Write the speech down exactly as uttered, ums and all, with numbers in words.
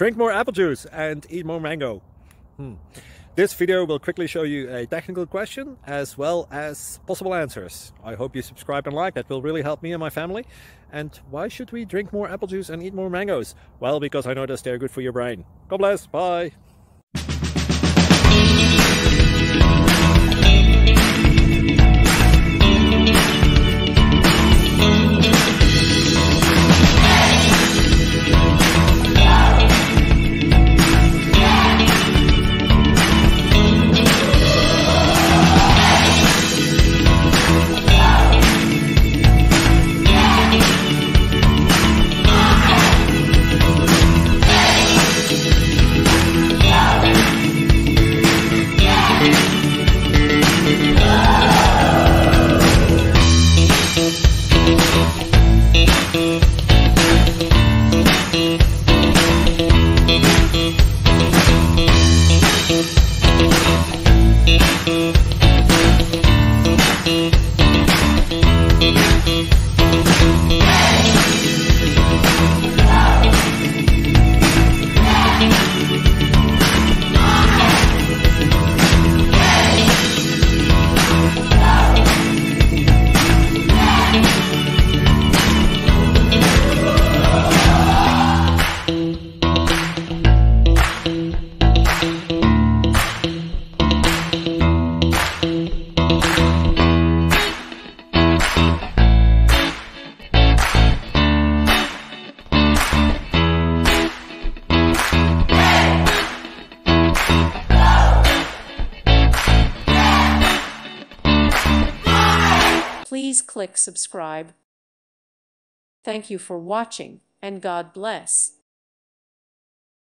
Drink more apple juice and eat more mango. Hmm. This video will quickly show you a technical question as well as possible answers. I hope you subscribe and like, that will really help me and my family. And why should we drink more apple juice and eat more mangoes? Well, because I noticed they're good for your brain. God bless, bye! Please click subscribe. Thank you for watching, and God bless.